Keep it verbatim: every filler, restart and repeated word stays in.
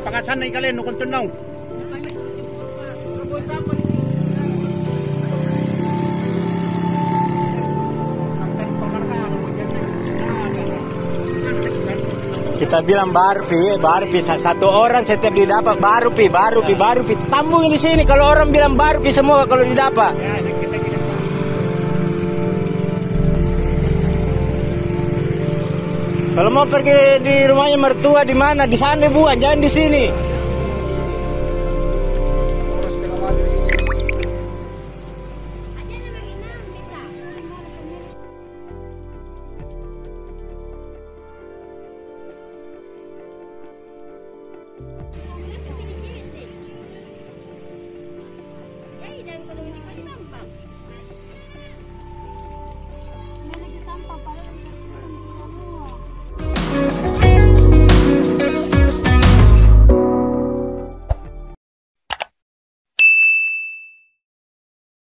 pangasan na ikalin, nukong tunaw. Kita bilang baru pi, baru pi satu orang setiap didapat baru pi, baru pi, baru pi. Tambungin di sini kalau orang bilang baru pi semua kalau didapat. Kalau mau pergi di rumahnya mertua di mana? Di sana bukan, jangan di sini.